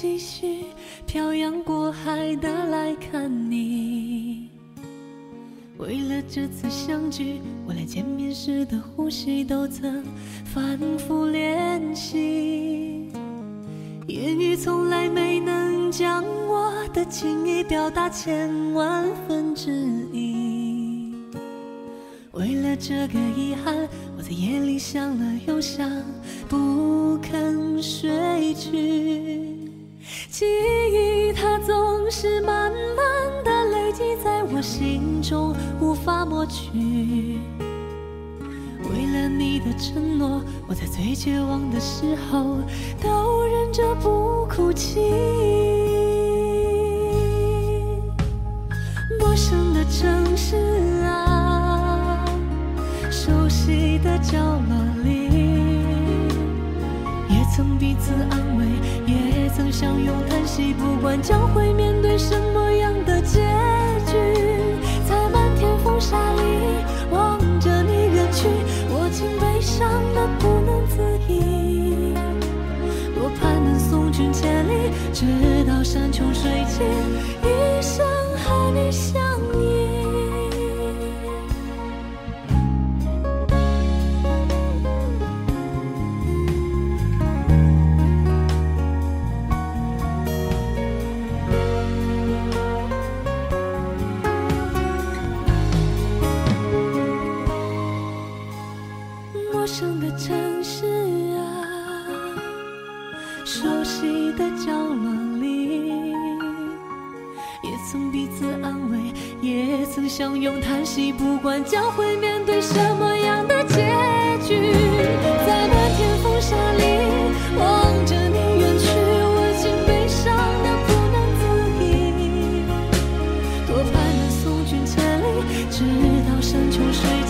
继续漂洋过海的来看你。为了这次相聚，我连见面时的呼吸都曾反复练习，言语从来没能将我的情意表达千万分之一。为了这个遗憾，我在夜里想了又想，不肯睡去。记忆它总是慢慢地累积在我心中，无法抹去。为了你的承诺，我在最绝望的时候都忍着不哭泣。陌生的城市啊，熟悉的角落里，也曾彼此安慰，也曾相拥叹息，不管将会面对什么样的结局，在漫天风沙里望着你远去，我竟悲伤得不能自已。多盼能送君千里，直到山穷水尽，一生和你相依。陌生的城市啊，熟悉的角落里，也曾彼此安慰，也曾相拥叹息，不管将会面对什么样的结局，在漫天风沙里望着你远去，我竟悲伤得不能自已。多盼能送君千里，直到山穷水